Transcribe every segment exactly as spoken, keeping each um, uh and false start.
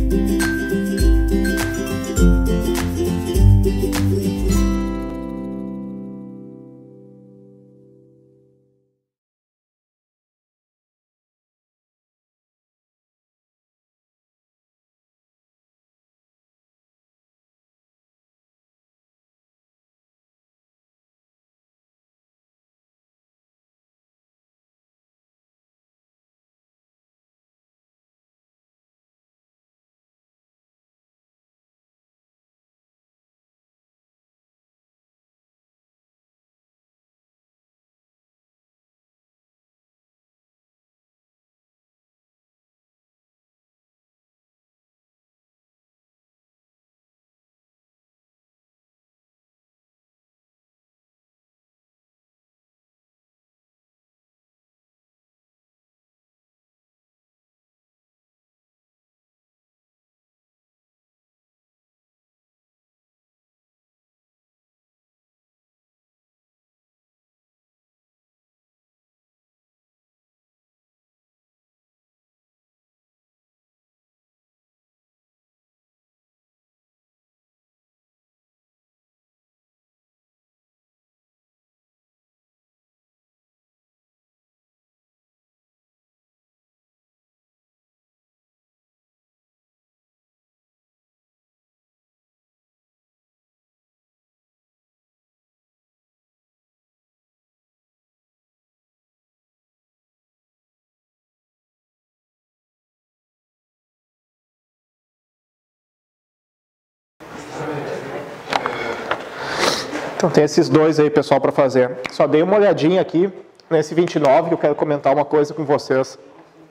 Então tem esses dois aí, pessoal, para fazer. Só dei uma olhadinha aqui nesse vinte e nove, que eu quero comentar uma coisa com vocês.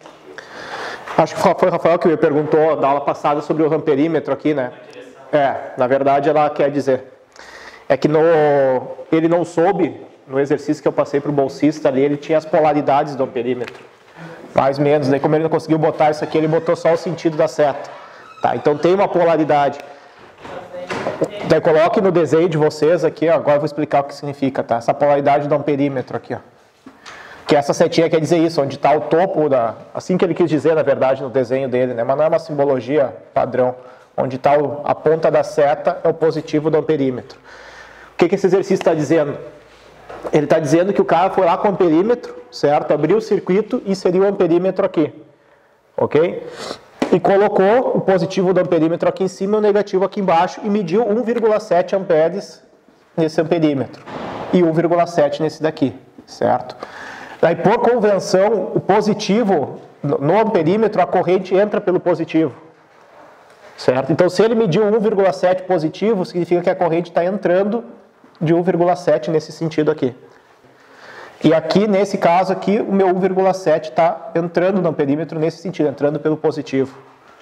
Acho que foi o Rafael que me perguntou da aula passada sobre o amperímetro aqui, né? É, na verdade ela quer dizer. É que no, ele não soube, no exercício que eu passei para o bolsista ali, ele tinha as polaridades do amperímetro. Mais ou menos, daí como ele não conseguiu botar isso aqui, ele botou só o sentido da seta. Tá, então tem uma polaridade. Daí coloque no desenho de vocês aqui, ó, agora eu vou explicar o que significa, tá? Essa polaridade do amperímetro aqui, ó. Que essa setinha quer dizer isso, onde está o topo da... Assim que ele quis dizer, na verdade, no desenho dele, né? Mas não é uma simbologia padrão. Onde está a ponta da seta é o positivo do amperímetro. O que, que esse exercício está dizendo? Ele está dizendo que o cara foi lá com o amperímetro, certo? Abriu o circuito e inseriu o amperímetro aqui. Ok? E colocou o positivo do amperímetro aqui em cima e o negativo aqui embaixo e mediu um vírgula sete amperes nesse amperímetro e um vírgula sete nesse daqui, certo? Daí, por convenção, o positivo, no amperímetro, a corrente entra pelo positivo, certo? Então, se ele mediu um vírgula sete positivo, significa que a corrente está entrando de um vírgula sete nesse sentido aqui. E aqui, nesse caso aqui, o meu um vírgula sete está entrando no amperímetro nesse sentido, entrando pelo positivo.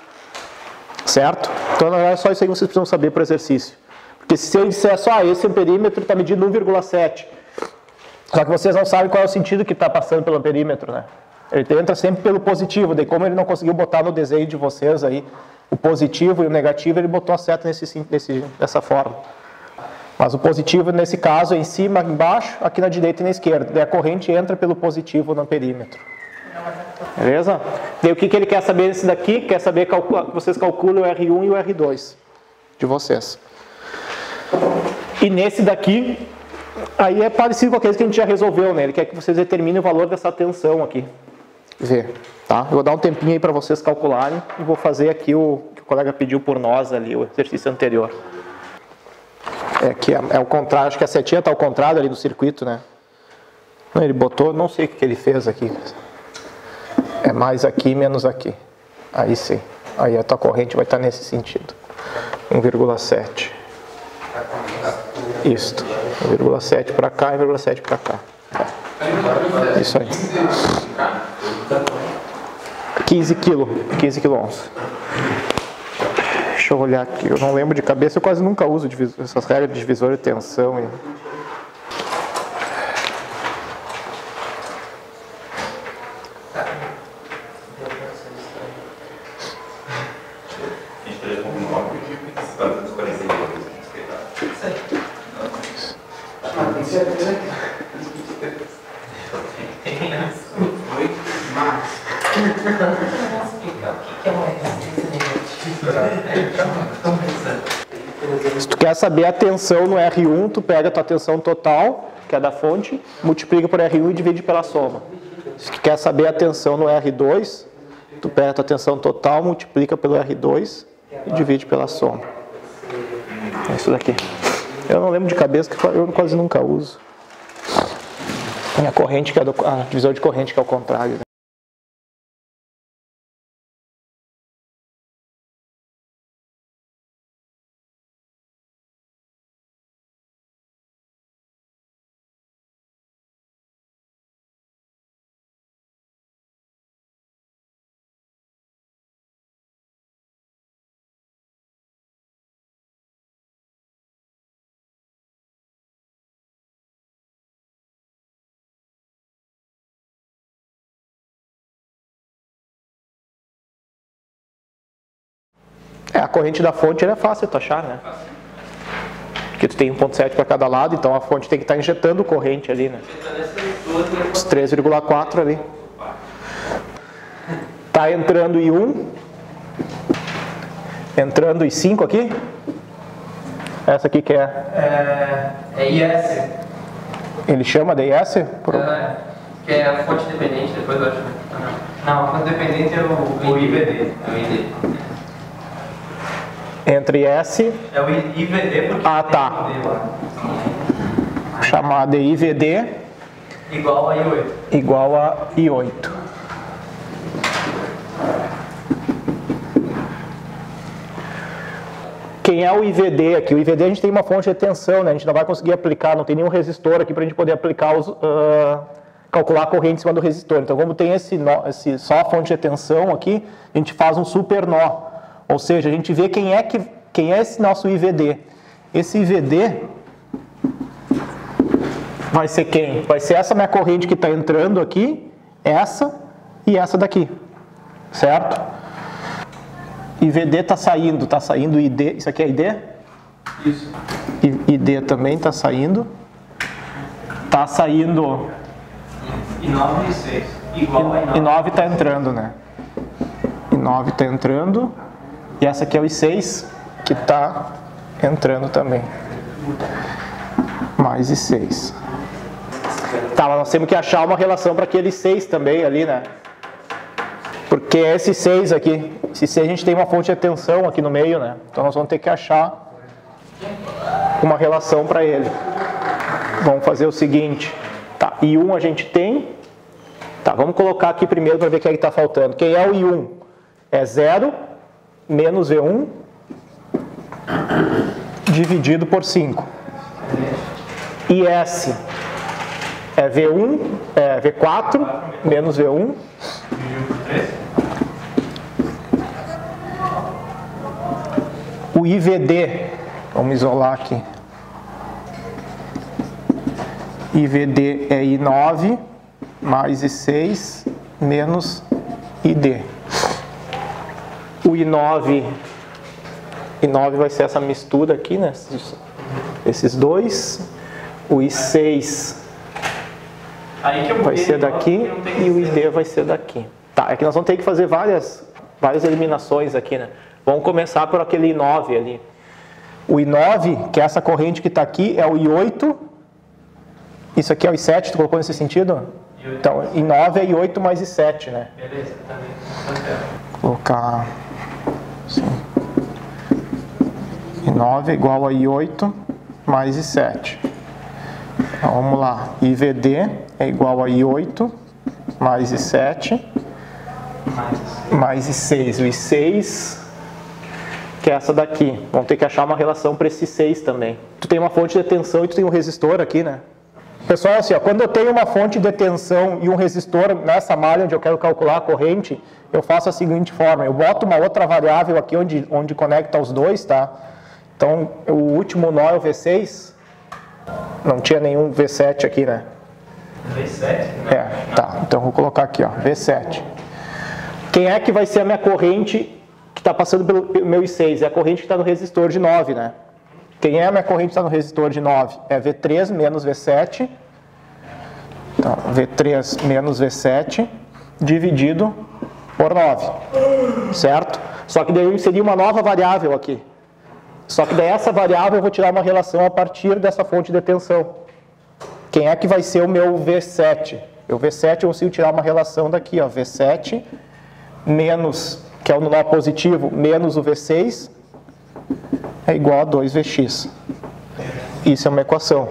Certo? Então, não é só isso aí que vocês precisam saber para o exercício. Porque se eu disser só, ah, esse amperímetro está medindo um vírgula sete, só que vocês não sabem qual é o sentido que está passando pelo amperímetro, né? Ele entra sempre pelo positivo, daí como ele não conseguiu botar no desenho de vocês aí o positivo e o negativo, ele botou a seta nesse, nesse, dessa forma. Mas o positivo, nesse caso, é em cima, embaixo, aqui na direita e na esquerda. Daí a corrente entra pelo positivo no perímetro. Beleza? Daí o que, que ele quer saber nesse daqui? Quer saber que vocês calculam o R um e o R dois de vocês. E nesse daqui, aí é parecido com aqueles que a gente já resolveu, né? Ele quer que vocês determinem o valor dessa tensão aqui. Vê, tá? Eu vou dar um tempinho aí para vocês calcularem e vou fazer aqui o que o colega pediu por nós ali, o exercício anterior. É que é, é o contrário, acho que a setinha está ao contrário ali do circuito, né? Não, ele botou, não sei o que ele fez aqui. É mais aqui, menos aqui. Aí sim. Aí a tua corrente vai estar nesse sentido. um vírgula sete. Isto. um vírgula sete para cá e um vírgula sete para cá. Isso aí. quinze quilos. quinze quilômetros. Deixa eu olhar aqui, eu não lembro de cabeça, eu quase nunca uso essas regras de divisor de tensão. E... Vamos explicar o que é um exercício negativo. Se tu quer saber a tensão no R um, tu pega a tua tensão total, que é da fonte, multiplica por R um e divide pela soma. Se tu quer saber a tensão no R dois, tu pega a tua tensão total, multiplica pelo R dois e divide pela soma. É isso daqui. Eu não lembro de cabeça, que eu quase nunca uso. A corrente, que é do, a divisão de corrente, que é o contrário. Né? É, a corrente da fonte é fácil tu achar, né? Porque tu tem um ponto sete para cada lado, então a fonte tem que estar injetando corrente ali, né? Os três vírgula quatro ali. Tá entrando I um. Entrando I cinco aqui. Essa aqui que é? É, é I S. Ele chama de I S? Por... É, que é a fonte dependente, depois eu acho. Não, a fonte dependente é o, o I V D. É o I D. Entre S... É o I V D porque ah, tá. tem I V D lá. Chamar de I V D igual a I oito. Igual a I oito. Quem é o I V D aqui? O I V D a gente tem uma fonte de tensão, né? A gente não vai conseguir aplicar, não tem nenhum resistor aqui para a gente poder aplicar os, uh, calcular a corrente em cima do resistor. Então, como tem esse, nó, esse só a fonte de tensão aqui, a gente faz um super nó. Ou seja, a gente vê quem é, que, quem é esse nosso I V D. Esse I V D vai ser quem? Vai ser essa minha corrente que está entrando aqui, essa e essa daqui, certo? I V D está saindo, está saindo I D, isso aqui é I D? Isso. I D também está saindo. Está saindo... I nove e seis, igual a I nove. I nove está entrando, né? I nove está entrando. E essa aqui é o I seis, que está entrando também. Mais I seis. Tá, mas nós temos que achar uma relação para aquele I seis também ali, né? Porque esse I seis aqui, esse I seis a gente tem uma fonte de tensão aqui no meio, né? Então nós vamos ter que achar uma relação para ele. Vamos fazer o seguinte. Tá, I um a gente tem. Tá, vamos colocar aqui primeiro para ver o que é que está faltando. Quem é o I um? É zero menos V um dividido por cinco. I S é V um, é V quatro menos V um. O I V D, vamos isolar aqui. I V D é I nove mais I seis menos I D. O I nove, I nove vai ser essa mistura aqui, né? Esses dois. O I seis vai ser daqui e o I D vai ser daqui. Tá, é que nós vamos ter que fazer várias, várias eliminações aqui, né? Vamos começar por aquele I nove ali. O I nove, que é essa corrente que está aqui, é o I oito. Isso aqui é o I sete, tu colocou nesse sentido? Então, I nove é I oito mais I sete, né? Beleza, tá bem. Vou colocar assim. I nove é igual a I oito mais I sete. Então, vamos lá. I V D é igual a I oito mais I sete mais I seis. O I seis, que é essa daqui. Vamos ter que achar uma relação para esse seis também. Tu tem uma fonte de tensão e tu tem um resistor aqui, né? Pessoal, assim, ó, quando eu tenho uma fonte de tensão e um resistor nessa malha onde eu quero calcular a corrente, eu faço a seguinte forma. Eu boto uma outra variável aqui onde, onde conecta os dois, tá? Então, o último nó é o V seis. Não tinha nenhum V sete aqui, né? V sete? Não. É, tá. Então, vou colocar aqui, ó, V sete. Quem é que vai ser a minha corrente que está passando pelo meu I seis? É a corrente que está no resistor de nove, né? Quem é a minha corrente que está no resistor de nove? É V três menos V sete. Então, V três menos V sete dividido por nove. Certo? Só que daí eu inseri uma nova variável aqui. Só que dessa variável eu vou tirar uma relação a partir dessa fonte de tensão. Quem é que vai ser o meu V sete? O V sete eu consigo tirar uma relação daqui, ó, V sete menos, que é o nó positivo, menos o V seis, é igual a dois V x. Isso é uma equação.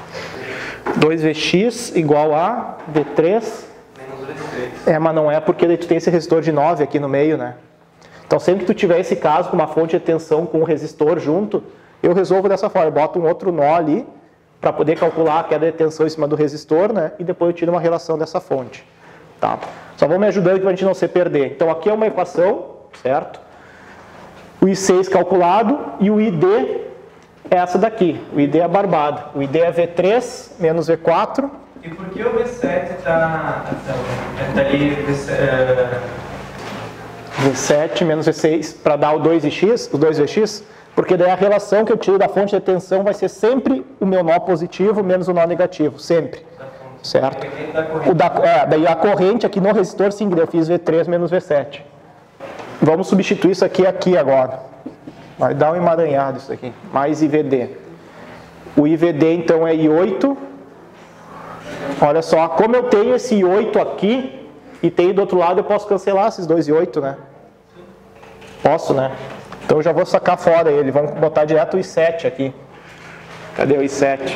dois V x igual a V três Menos V seis. É, mas não é porque daí tu tem esse resistor de nove aqui no meio, né? Então, sempre que tu tiver esse caso com uma fonte de tensão com um resistor junto, eu resolvo dessa forma. Eu boto um outro nó ali para poder calcular a queda de tensão em cima do resistor, né? E depois eu tiro uma relação dessa fonte. Tá? Só vou me ajudando para a gente não se perder. Então, aqui é uma equação, certo? O I seis calculado e o I D é essa daqui. O I D é barbado. O I D é V três menos V quatro. E por que o V sete está tá ali... Uh... V sete menos V seis para dar o dois x, o dois V x, porque daí a relação que eu tiro da fonte de tensão vai ser sempre o meu nó positivo menos o nó negativo, sempre, certo? O da, é, daí a corrente aqui no resistor, sim, eu fiz V três menos V sete. Vamos substituir isso aqui aqui agora. Vai dar um emaranhado isso aqui, mais I V D. O I V D então é I oito. Olha só, como eu tenho esse I oito aqui e tenho do outro lado, eu posso cancelar esses dois I oito, né? Posso, né? Então eu já vou sacar fora ele. Vamos botar direto o I sete aqui. Cadê o I sete?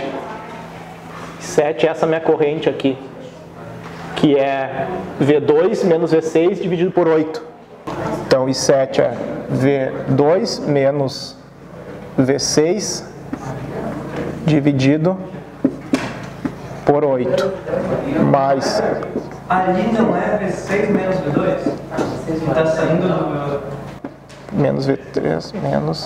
I sete é essa minha corrente aqui, que é V dois menos V seis dividido por oito. Então I sete é V dois menos V seis dividido por oito. Mais... Ali não é V seis menos V dois? Está saindo do... Menos V três, menos...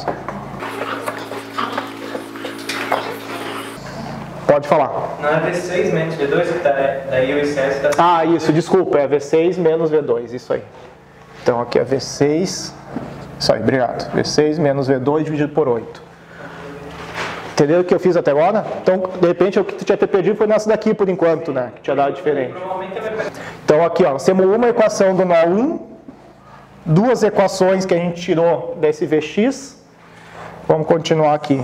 Pode falar. Não é V seis menos V dois que está... Daí o I sete está... Ah, isso, desculpa, é V seis menos V dois, isso aí. Então aqui é V seis... Isso aí, obrigado. V seis menos V dois dividido por oito. Entendeu o que eu fiz até agora? Então, de repente, o que tu tinha ter perdido foi nessa daqui por enquanto, né? Que tinha dado diferente. Então aqui, ó, nós temos uma equação do nó um, duas equações que a gente tirou desse V X. Vamos continuar aqui.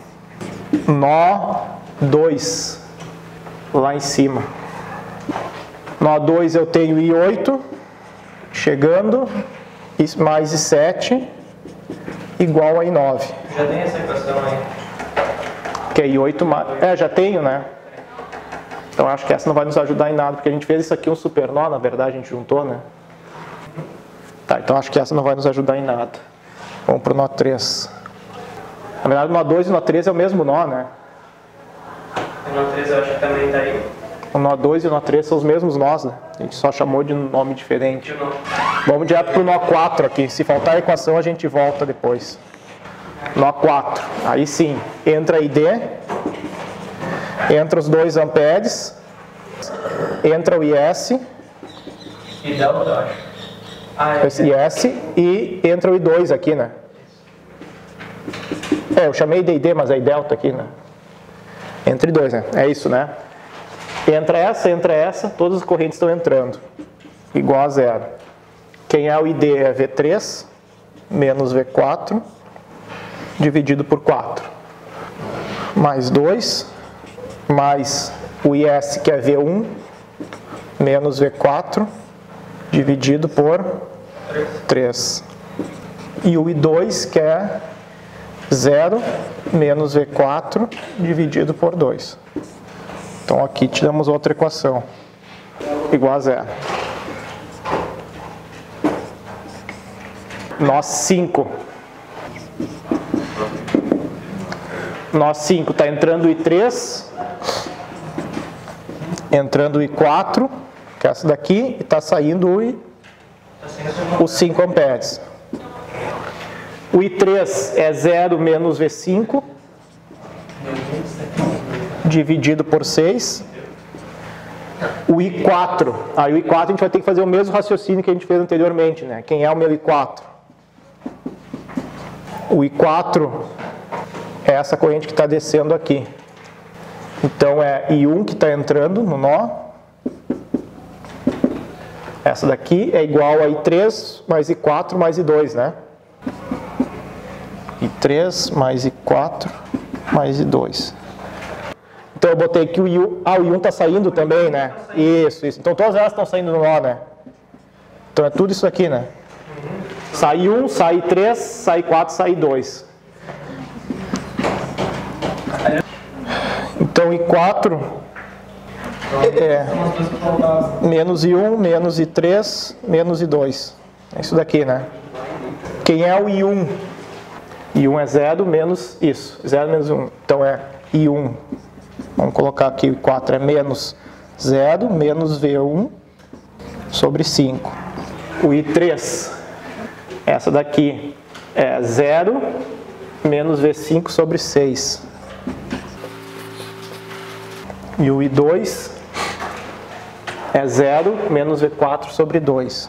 Nó dois, lá em cima. Nó dois eu tenho I oito, chegando, mais I sete, igual a I nove. Já tem essa equação aí. Que é I oito mais... É, já tenho, né? Então acho que essa não vai nos ajudar em nada, porque a gente fez isso aqui um super nó, na verdade a gente juntou, né? Tá, então acho que essa não vai nos ajudar em nada. Vamos para o nó três. Na verdade o nó dois e o nó três é o mesmo nó, né? O nó três eu acho que também está aí. O nó dois e o nó três são os mesmos nós, né? A gente só chamou de um nome diferente. Vamos direto para o nó quatro aqui. Se faltar a equação a gente volta depois. Nó quatro. Aí sim, entra I D, entra os dois amperes, entra o I S, E delta, eu acho. Ah, é. esse I S, e entra o I dois aqui, né? É, eu chamei de I D, mas é I delta aqui, né? Entre dois, né? É isso, né? Entra essa, entra essa, todas as correntes estão entrando. Igual a zero. Quem é o I D é V três menos V quatro dividido por quatro. Mais dois, mais o I S que é V um menos V quatro dividido por três. E o I dois que é zero menos V quatro dividido por dois. Então aqui tiramos outra equação, igual a zero. Nó cinco. Nó cinco está entrando o I três, entrando o I quatro, que é essa daqui, e está saindo o I, os cinco amperes. O I três é zero menos V cinco, dividido por seis. O I quatro, aí o I quatro a gente vai ter que fazer o mesmo raciocínio que a gente fez anteriormente, né? Quem é o meu I quatro? O I quatro é essa corrente que está descendo aqui. Então é I um que está entrando no nó. Essa daqui é igual a I três mais I quatro mais I dois, né? I três mais I quatro mais I dois. Então eu botei que o I um, ah, o I um está saindo também, né? Isso, isso. Então todas elas estão saindo no nó, né? Então é tudo isso aqui, né? Sai um, sai três, sai quatro, sai dois. Então I quatro é menos I um, menos I três, menos I dois. É isso daqui, né? Quem é o I um? I um é zero menos isso. zero menos um. Então é I um. Vamos colocar aqui o I quatro é menos zero menos V um sobre cinco. O I três, essa daqui, é zero menos V cinco sobre seis. E o I dois é zero menos V quatro sobre dois.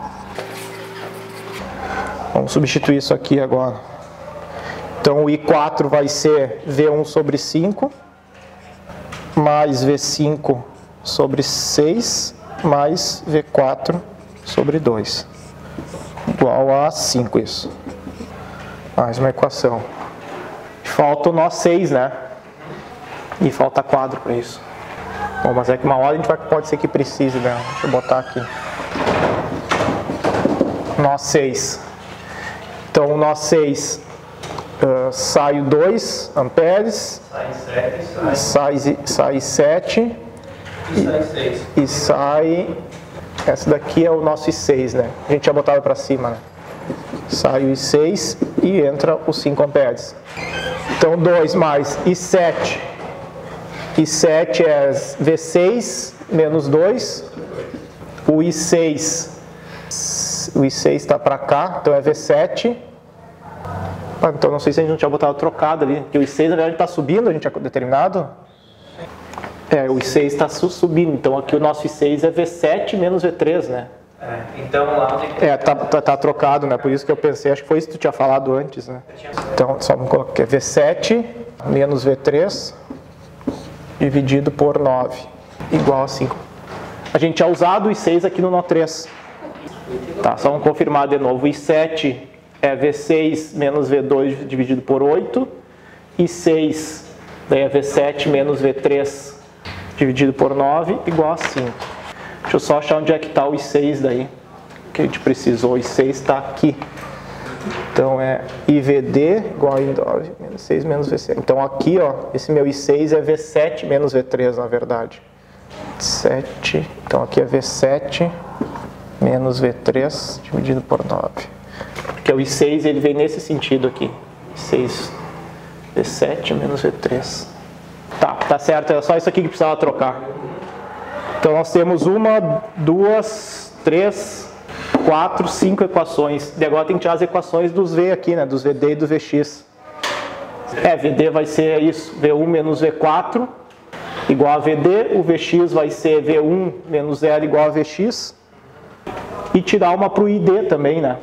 Vamos substituir isso aqui agora. Então o I quatro vai ser V um sobre cinco mais V cinco sobre seis mais V quatro sobre dois. Igual a cinco isso. Mais uma equação. Falta o nó seis, né? E falta quadro para isso. Bom, mas é que uma hora a gente vai, pode ser que precise, né? Deixa eu botar aqui. Nó seis. Então o nó seis uh, sai dois amperes. Sai sete, sai. Sai, sai sete. E sai seis. E sai. Essa daqui é o nosso I seis, né? A gente já botava para cima, né? Sai o I seis e entra os cinco amperes. Então dois mais I sete. I sete é V seis menos dois. O I seis. O I seis está para cá, então é V sete. Ah, então não sei se a gente não tinha botado trocado ali. Porque o I seis na verdade está subindo, a gente tinha determinado. É, o I seis está subindo, então aqui o nosso I seis é V sete menos V três, né? É, então lá onde que... É, tá, tá, tá trocado, né? Por isso que eu pensei, acho que foi isso que tu tinha falado antes, né? Então, só vamos colocar aqui, V sete menos V três dividido por nove, igual a cinco. A gente tinha usado o I seis aqui no nó três. Tá, só vamos confirmar de novo. O I sete é V seis menos V dois dividido por oito. I seis, daí é V sete menos V três dividido por nove, igual a cinco. Deixa eu só achar onde é que está o I seis daí, que a gente precisou. O I seis está aqui. Então é I V D igual a I nove menos seis menos V sete. Então aqui, ó, esse meu I seis é V sete menos V três, na verdade. sete, então aqui é V sete menos V três dividido por nove. Porque o I seis ele vem nesse sentido aqui. I seis, V sete menos V três. Tá, tá certo, é só isso aqui que precisava trocar. Então nós temos uma, duas, três, quatro, cinco equações. E agora tem que tirar as equações dos V aqui, né? Dos V D e do V X. É, V D vai ser isso, V um menos V quatro igual a V D. O V X vai ser V um menos zero igual a V X. E tirar uma para o I D também, né?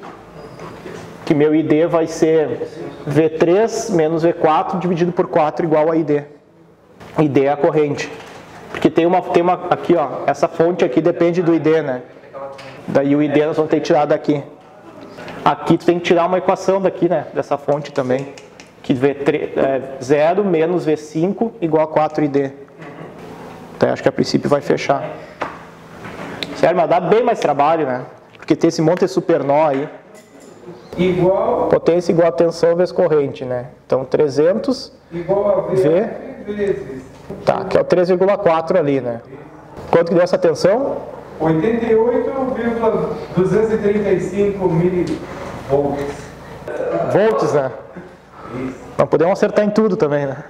Que meu I D vai ser V três menos V quatro dividido por quatro igual a I D. I D é a corrente. Porque tem uma, tem uma aqui, ó, essa fonte aqui depende do I D, né? Daí o I D nós vamos ter que tirar daqui. Aqui tu tem que tirar uma equação daqui, né? Dessa fonte também. Que V três, é, zero menos V cinco igual a quatro I D. Então acho que a princípio vai fechar. Sério, mas dá bem mais trabalho, né? Porque tem esse monte de supernó aí. Igual... Potência igual a tensão vezes corrente, né? Então trezentos Igual a V, V vezes... Tá, que é o três vírgula quatro ali, né? Quanto que deu essa tensão? oitenta e oito vírgula duzentos e trinta e cinco milivolts. Volts, né? Isso. Não podemos acertar em tudo também, né?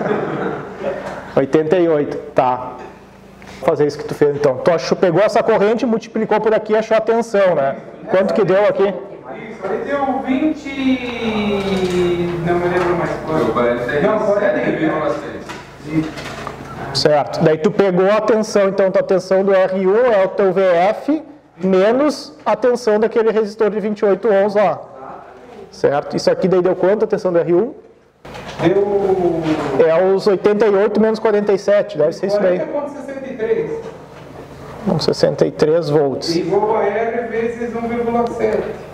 oitenta e oito, tá. Vou fazer isso que tu fez então. Tu achou, pegou essa corrente, multiplicou por aqui e achou a tensão, né? Quanto que deu aqui? Isso, aí deu vinte... Não me lembro mais quanto. quarenta e sete vírgula seis. Certo. Daí tu pegou a tensão, então tua tensão do R um é o teu V F menos a tensão daquele resistor de vinte e oito ohms lá. Certo? Isso aqui daí deu quanto a tensão do R um? Deu... É os oitenta e oito menos quarenta e sete, deve ser isso daí. quarenta vírgula sessenta e três. Uns sessenta e três volts. Igual a R vezes um vírgula sete.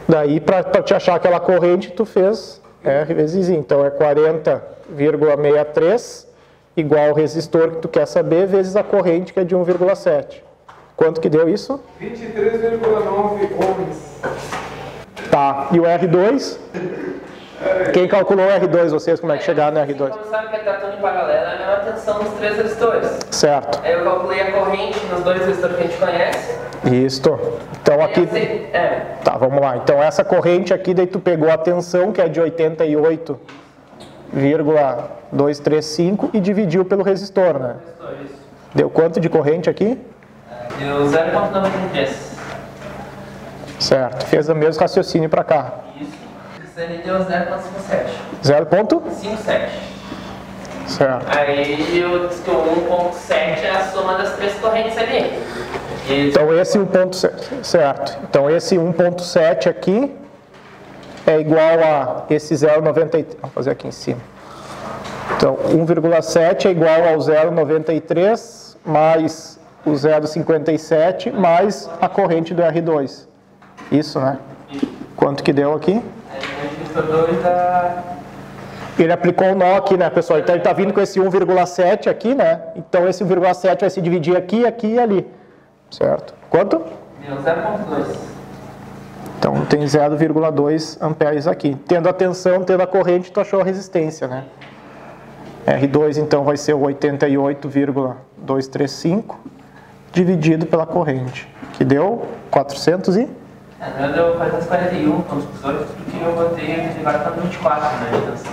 Daí, para te achar aquela corrente, tu fez R vezes I. Então, é quarenta vírgula sessenta e três igual ao resistor que tu quer saber, vezes a corrente, que é de um vírgula sete. Quanto que deu isso? vinte e três vírgula nove ohms. Tá. E o R dois? Quem calculou o R dois? Vocês, como é que chegaram no R dois? Como sabe que a tratando em paralelo é a mesma tensão dos três resistores. Certo. Aí eu calculei a corrente nos dois resistores que a gente conhece. Isto. Então aqui... É. Tá, vamos lá. Então essa corrente aqui, daí tu pegou a tensão, que é de oitenta e oito vírgula duzentos e trinta e cinco e dividiu pelo resistor, né? Deu quanto de corrente aqui? Deu zero vírgula noventa e três. Certo. Fez o mesmo raciocínio para cá. Isso. Isso aí deu zero vírgula cinquenta e sete. zero vírgula cinquenta e sete. Certo. Aí eu disse que o um vírgula sete é a soma das três correntes ali. E Então esse um vírgula sete, certo. Então esse um vírgula sete aqui é igual a esse zero vírgula noventa e três. Vamos fazer aqui em cima. Então um vírgula sete é igual ao zero vírgula noventa e três mais o zero vírgula cinquenta e sete mais a corrente do R dois. Isso, né? Quanto que deu aqui? aí o resistor dois dá... Ele aplicou um nó aqui, né, pessoal? Então ele está vindo com esse um vírgula sete aqui, né? Então esse um vírgula sete vai se dividir aqui, aqui e ali. Certo? Quanto? Deu zero vírgula dois. Então tem zero vírgula dois amperes aqui. Tendo a tensão, tendo a corrente, tu achou a resistência, né? R dois então vai ser o oitenta e oito vírgula duzentos e trinta e cinco dividido pela corrente, que deu quatrocentos e... É, na verdade eu quatrocentos e quarenta e um pontos dezoito, porque eu botei a derivada para vinte e quatro, né, de tensão.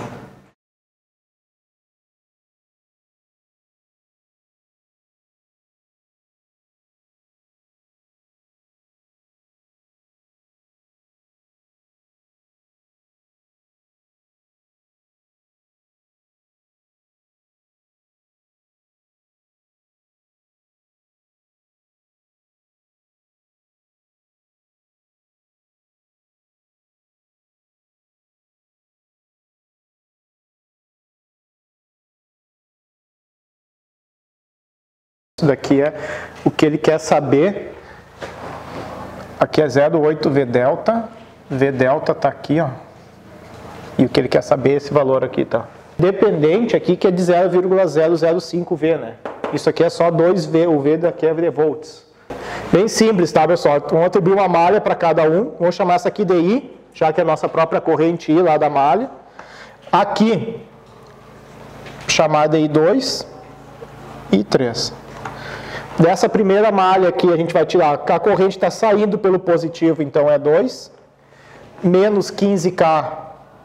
Isso daqui é o que ele quer saber. Aqui é zero vírgula oito V delta. V delta está aqui, ó. E o que ele quer saber é esse valor aqui, tá? Dependente aqui que é de zero vírgula zero zero cinco V, né? Isso aqui é só dois V, o V daqui é V volts. Bem simples, tá, pessoal? Vamos atribuir uma malha para cada um. Vamos chamar essa aqui de I, já que é a nossa própria corrente I lá da malha. Aqui, chamar de I dois e I três. Dessa primeira malha aqui, a gente vai tirar, a corrente está saindo pelo positivo, então é dois, menos quinze K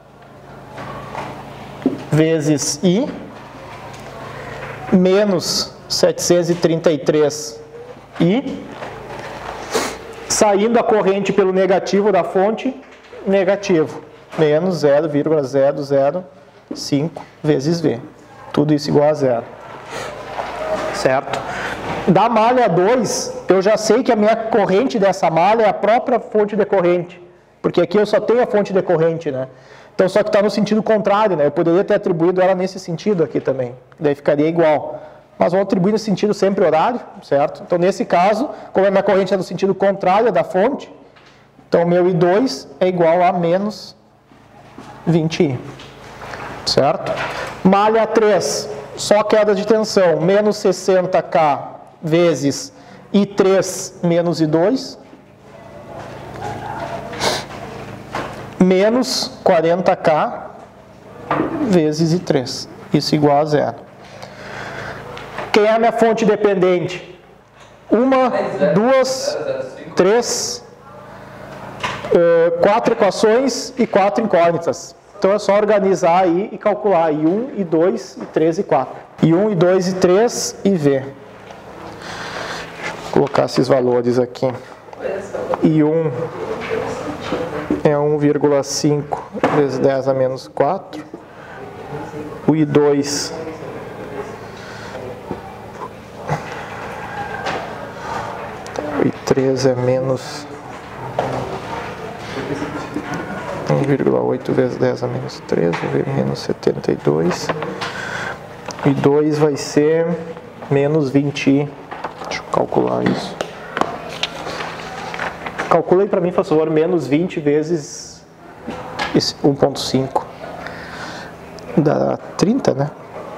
vezes I, menos setecentos e trinta e três I, saindo a corrente pelo negativo da fonte, negativo, menos zero vírgula zero zero cinco vezes V. Tudo isso igual a zero. Certo? Da malha dois, eu já sei que a minha corrente dessa malha é a própria fonte decorrente. Porque aqui eu só tenho a fonte decorrente, né? Então, só que está no sentido contrário, né? Eu poderia ter atribuído ela nesse sentido aqui também. Daí ficaria igual. Mas vamos atribuir no sentido sempre horário, certo? Então, nesse caso, como a minha corrente é no sentido contrário da fonte, então, meu I dois é igual a menos vinte I. Certo? Malha três, só queda de tensão, menos sessenta K vezes I três menos I dois, menos quarenta K vezes I três, isso igual a zero. Quem é a minha fonte dependente? Uma, duas, três, quatro equações e quatro incógnitas. Então é só organizar aí e calcular I um, I dois, I três e quatro. I um, I dois, I três e V. Vou colocar esses valores aqui. I um é um vírgula cinco vezes dez a menos quatro. O I dois o I três é menos um vírgula oito vezes dez a menos três, o V menos setenta e dois. O I dois vai ser menos vinte I. Deixa eu calcular isso. Calcula aí para mim, por favor, menos vinte vezes esse um ponto cinco. Dá trinta, né?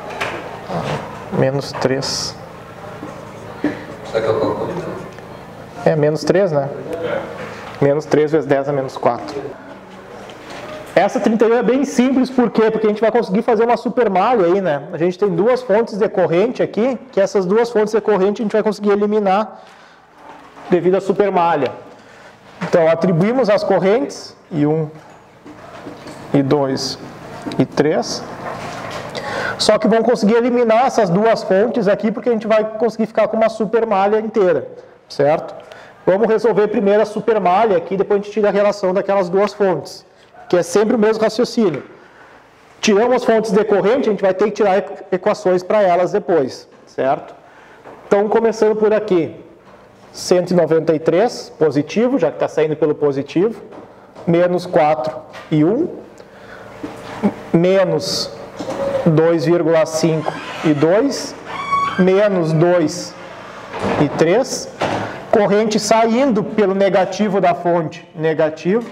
Menos três. Será que eu calculo? É, menos três, né? Menos três vezes dez é menos quatro. Essa trinta e um é bem simples, por quê? Porque a gente vai conseguir fazer uma supermalha aí, né? A gente tem duas fontes de corrente aqui, que essas duas fontes de corrente a gente vai conseguir eliminar devido à supermalha. Então, atribuímos as correntes, I um, I dois e três. Só que vão conseguir eliminar essas duas fontes aqui, porque a gente vai conseguir ficar com uma supermalha inteira, certo? Vamos resolver primeiro a supermalha aqui, depois a gente tira a relação daquelas duas fontes, que é sempre o mesmo raciocínio. Tiramos as fontes decorrentes, a gente vai ter que tirar equações para elas depois, certo? Então, começando por aqui, cento e noventa e três, positivo, já que está saindo pelo positivo, menos quatro e um, menos dois vírgula cinco e dois, menos dois e três, corrente saindo pelo negativo da fonte, negativo,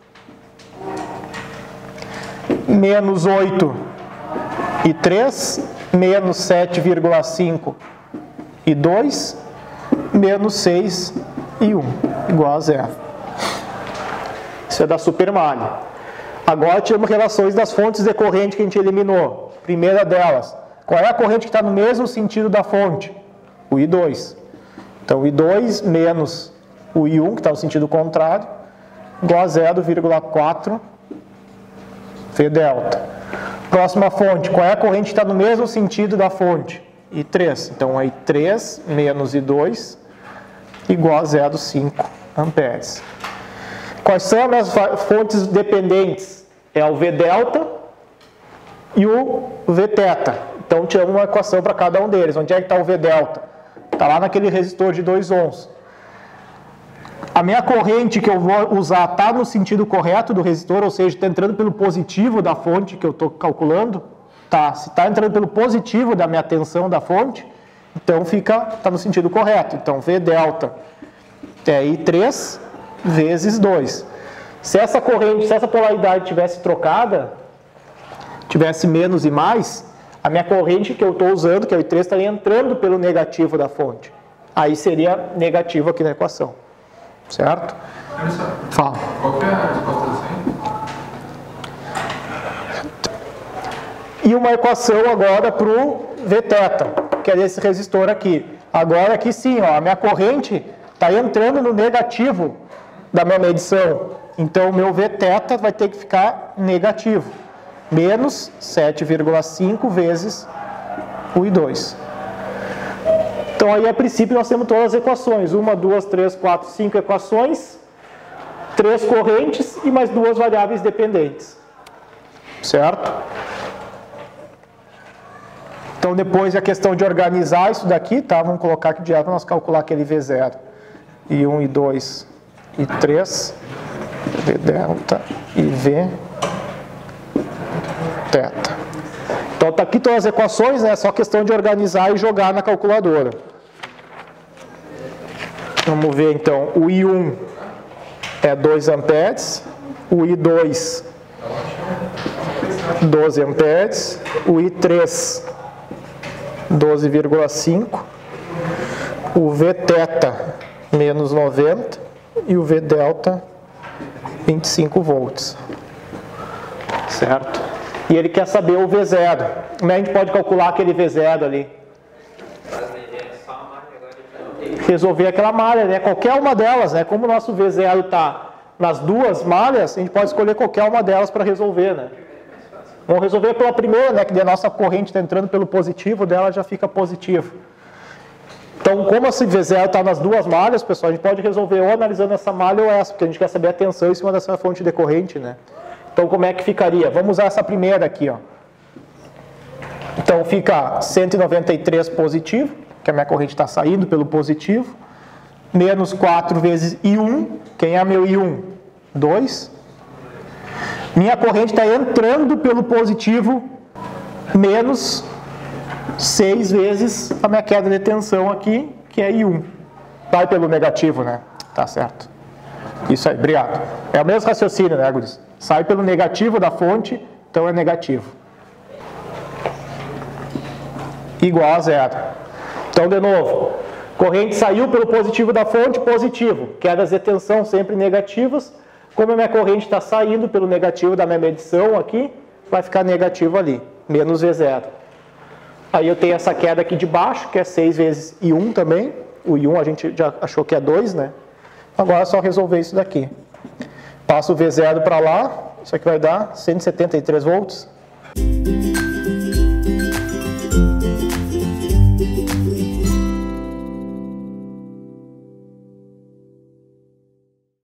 menos oito e três, menos sete vírgula cinco e dois, menos seis e um, igual a zero. Isso é da supermalha. Agora tiramos relações das fontes de corrente que a gente eliminou. Primeira delas, qual é a corrente que está no mesmo sentido da fonte? O I dois. Então, o I dois menos o I um, que está no sentido contrário, igual a zero vírgula quatro V delta. Próxima fonte, qual é a corrente que está no mesmo sentido da fonte? I três. Então, I três menos I dois igual a zero vírgula cinco amperes. Quais são as fontes dependentes? É o V delta e o V teta. Então, tiramos uma equação para cada um deles. Onde é que está o V delta? Está lá naquele resistor de dois ohms. A minha corrente que eu vou usar está no sentido correto do resistor, ou seja, está entrando pelo positivo da fonte que eu estou calculando. Tá, se está entrando pelo positivo da minha tensão da fonte, então fica, está no sentido correto. Então, V delta é I três vezes dois. Se essa corrente, se essa polaridade tivesse trocada, tivesse menos e mais, a minha corrente que eu estou usando, que é o I três, estaria entrando pelo negativo da fonte. Aí seria negativo aqui na equação. Certo? Olha só. Fala. Qual que é a resposta disso aí? E uma equação agora para o V teta, que é esse resistor aqui. Agora aqui sim, ó, a minha corrente está entrando no negativo da minha medição. Então, o meu V teta vai ter que ficar negativo. Menos sete vírgula cinco vezes o I dois. Então, aí, a princípio, nós temos todas as equações. Uma, duas, três, quatro, cinco equações. Três correntes e mais duas variáveis dependentes. Certo? Então, depois, a questão de organizar isso daqui, tá? Vamos colocar aqui direto para nós calcular aquele V zero. I um, I dois, I três, V delta e V teta. Então, tá aqui todas as equações, né? É só questão de organizar e jogar na calculadora. Vamos ver, então, o I um é dois amperes, o I dois, doze amperes, o I três, doze vírgula cinco, o V teta, menos noventa, e o V delta, vinte e cinco volts. Certo? E ele quer saber o V zero. Como é que a gente pode calcular aquele V zero ali? Resolver aquela malha, né? Qualquer uma delas, né? Como o nosso V zero está nas duas malhas, a gente pode escolher qualquer uma delas para resolver, né? Vamos resolver pela primeira, né? Que a nossa corrente está entrando pelo positivo, dela já fica positivo. Então, como esse V zero está nas duas malhas, pessoal, a gente pode resolver ou analisando essa malha ou essa, porque a gente quer saber a tensão em cima dessa fonte decorrente, né? Então, como é que ficaria? Vamos usar essa primeira aqui, ó. Então, fica cento e noventa e três positivo, que a minha corrente está saindo pelo positivo, menos quatro vezes I um, quem é meu I um? dois. Minha corrente está entrando pelo positivo, menos seis vezes a minha queda de tensão aqui, que é I um. Vai pelo negativo, né? Tá certo. Isso aí, obrigado. É o mesmo raciocínio, né, guris? Sai pelo negativo da fonte, então é negativo. Igual a zero. Então, de novo, corrente saiu pelo positivo da fonte, positivo. Quedas de tensão sempre negativas. Como a minha corrente está saindo pelo negativo da minha medição aqui, vai ficar negativo ali, menos V zero. Aí eu tenho essa queda aqui de baixo, que é seis vezes I um também. O I um a gente já achou que é dois, né? Agora é só resolver isso daqui. Passo o V zero para lá, isso aqui vai dar cento e setenta e três volts.